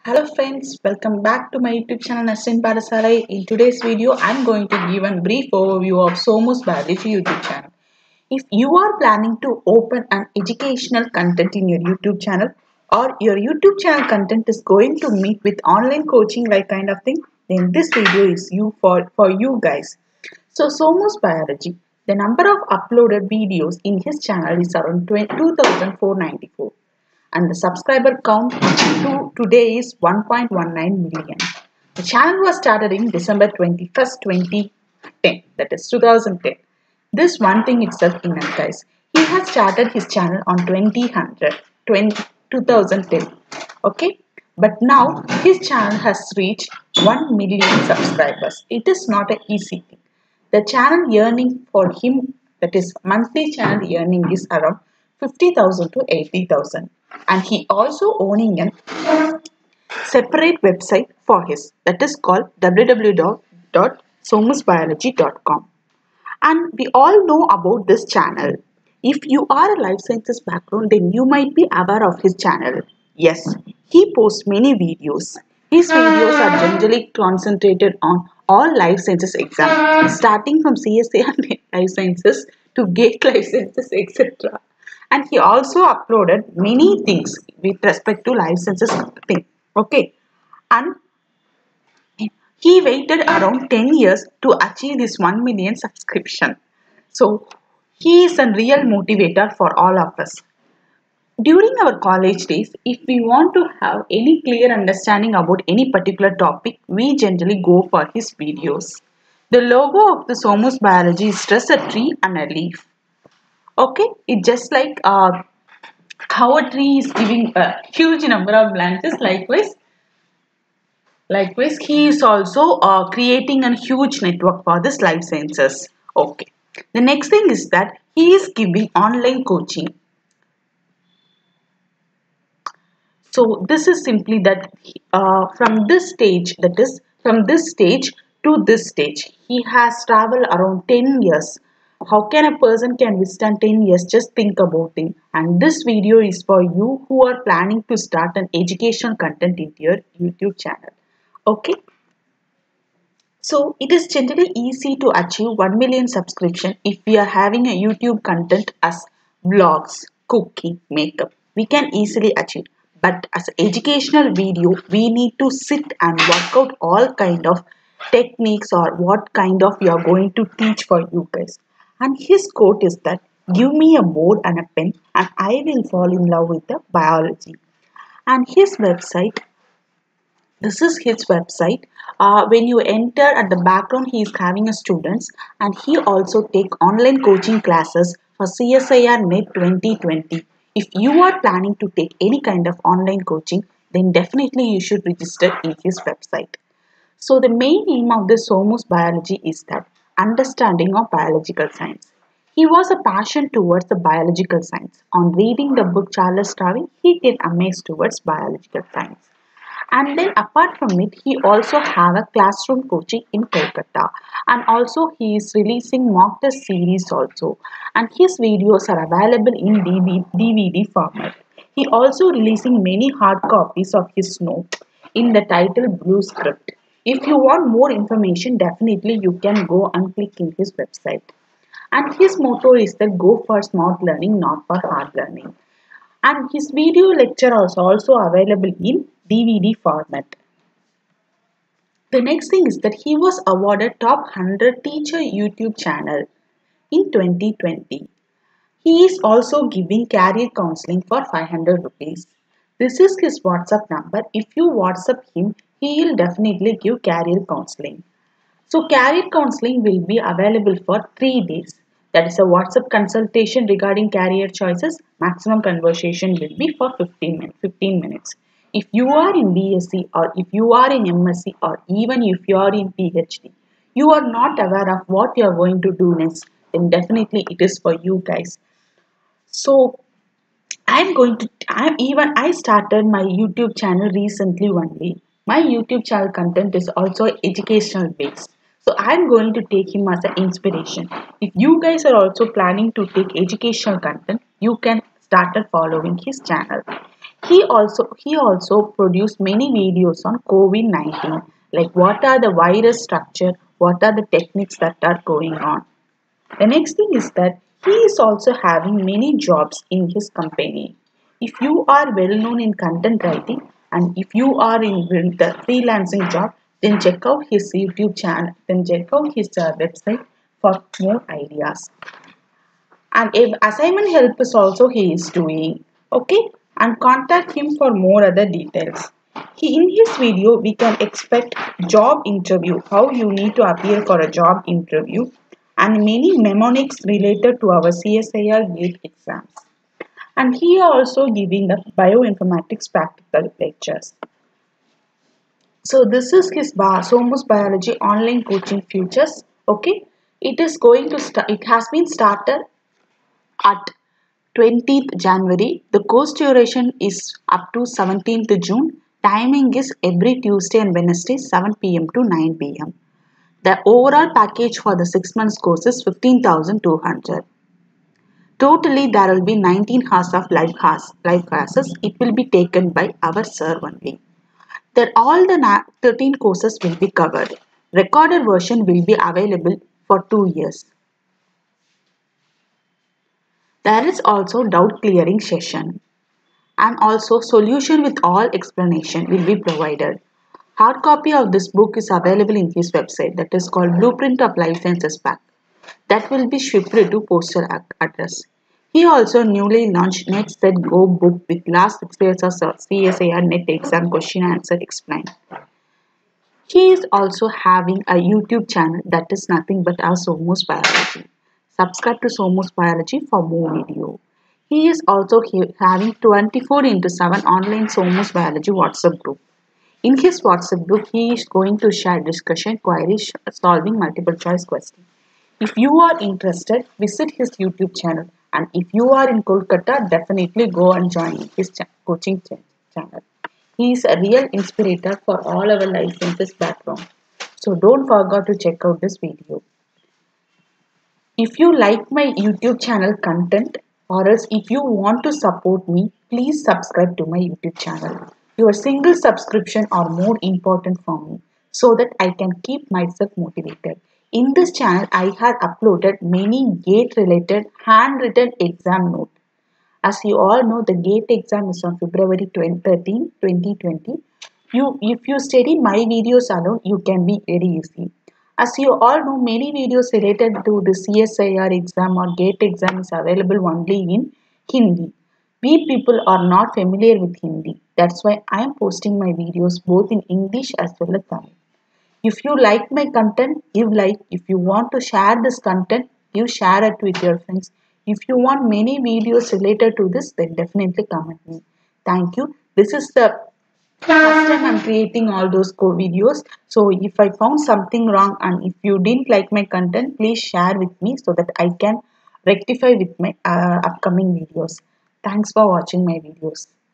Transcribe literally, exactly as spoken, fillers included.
Hello friends, welcome back to my YouTube channel Nasrin Parasalai. In today's video, I'm going to give a brief overview of Somu's Biology YouTube channel. If you are planning to open an educational content in your YouTube channel or your YouTube channel content is going to meet with online coaching like kind of thing, then this video is you for, for you guys. So Somu's Biology, the number of uploaded videos in his channel is around two thousand four hundred ninety-four and the subscriber count to today is one point one nine million. The channel was started in December twenty-first, twenty ten, that is two thousand ten. This one thing itself enough guys. He has started his channel on twenty hundred, two thousand ten. Okay, but now his channel has reached one million subscribers. It is not an easy thing. The channel earning for him, that is monthly channel earning, is around fifty thousand to eighty thousand, and he also owning a separate website for his, that is called w w w dot somus biology dot com. And we all know about this channel. If you are a life sciences background, then you might be aware of his channel. Yes, he posts many videos. His videos are generally concentrated on all life sciences exams, starting from C S A and life sciences to GATE life sciences, et cetera. And he also uploaded many things with respect to life sciences thing. Okay, and he waited around ten years to achieve this one million subscription. So he is a real motivator for all of us. During our college days, if we want to have any clear understanding about any particular topic, we generally go for his videos. The logo of the Somus Biology is just a tree and a leaf. Okay, it's just like uh, how a tree is giving a huge number of branches. Likewise, likewise, he is also uh, creating a huge network for this life sciences. Okay, the next thing is that he is giving online coaching. So this is simply that uh, from this stage, that is from this stage to this stage, he has traveled around ten years. How can a person can withstand ten years? Just think about it. And this video is for you who are planning to start an educational content into your YouTube channel. Okay. So it is generally easy to achieve one million subscription if we are having a YouTube content as vlogs, cooking, makeup. We can easily achieve. But as an educational video, we need to sit and work out all kind of techniques or what kind of you are going to teach for you guys. And his quote is that, give me a board and a pen and I will fall in love with the biology. And his website, this is his website. Uh, when you enter at the background, he is having a students and he also take online coaching classes for C S I R Net twenty twenty. If you are planning to take any kind of online coaching, then definitely you should register in his website. So the main aim of the Somus Biology is that understanding of biological science. He was a passion towards the biological science. On reading the book Charles Darwin, he get amazed towards biological science. And then apart from it, he also have a classroom coaching in Kolkata. And also he is releasing mock test series also. And his videos are available in D V D format. He also releasing many hard copies of his note in the title Blue Script. If you want more information, definitely you can go and click in his website. And his motto is that go for smart learning, not for hard learning. And his video lecture is also available in D V D format. The next thing is that he was awarded top one hundred teacher YouTube channel in twenty twenty. He is also giving career counseling for five hundred rupees. This is his WhatsApp number. If you WhatsApp him, he will definitely give career counseling. So career counseling will be available for three days. That is a WhatsApp consultation regarding career choices. Maximum conversation will be for fifteen minutes. If you are in B S c or if you are in M S c or even if you are in P H D, you are not aware of what you are going to do next, then definitely it is for you guys. So I'm going to, I'm even, I started my YouTube channel recently only. My YouTube channel content is also educational based. So I'm going to take him as an inspiration. If you guys are also planning to take educational content, you can start following his channel. He also he also produced many videos on COVID nineteen, like what are the virus structure, what are the techniques that are going on. The next thing is that he is also having many jobs in his company. If you are well known in content writing and if you are in the freelancing job, then check out his YouTube channel, then check out his uh, website for more ideas. And if assignment help is also he is doing. Okay, and contact him for more other details. He, in his video, we can expect job interview, how you need to appear for a job interview, and many mnemonics related to our C S I R GATE exams. And he also giving the bioinformatics practical lectures. So this is his Somus Biology online coaching futures. Okay, it is going to start. It has been started at twentieth January. The course duration is up to seventeenth June. Timing is every Tuesday and Wednesday seven p m to nine p m The overall package for the six months course is fifteen thousand two hundred. Totally there will be nineteen hours of live, class, live classes. It will be taken by our sir only. That all the thirteen courses will be covered. Recorded version will be available for two years. There is also doubt clearing session and also solution with all explanation will be provided. Hard copy of this book is available in his website, that is called Blueprint of Life Sciences Pack. That will be shipped to postal address. He also newly launched Next Set Go book with last six years of C S I R net exam question answer explained. He is also having a YouTube channel that is nothing but our Somus Biology. Subscribe to Somus Biology for more video. He is also having twenty-four into seven online Somus Biology WhatsApp group. In his WhatsApp group, he is going to share discussion, queries, solving multiple choice questions. If you are interested, visit his YouTube channel. And if you are in Kolkata, definitely go and join his coaching channel. He is a real inspirator for all our life sciences background. So don't forget to check out this video. If you like my YouTube channel content or else if you want to support me, please subscribe to my YouTube channel. Your single subscription are more important for me so that I can keep myself motivated. In this channel, I have uploaded many GATE related handwritten exam notes. As you all know, the GATE exam is on February thirteenth, twenty twenty. You, if you study my videos alone, you can be very easy. As you all know, many videos related to the C S I R exam or GATE exam is available only in Hindi. We people are not familiar with Hindi. That's why I am posting my videos both in English as well as Tamil. If you like my content, give like. If you want to share this content, you share it with your friends. If you want many videos related to this, then definitely comment me. Thank you. This is the first time I'm creating all those videos. So if I found something wrong and if you didn't like my content, please share with me so that I can rectify with my uh, upcoming videos. Thanks for watching my videos.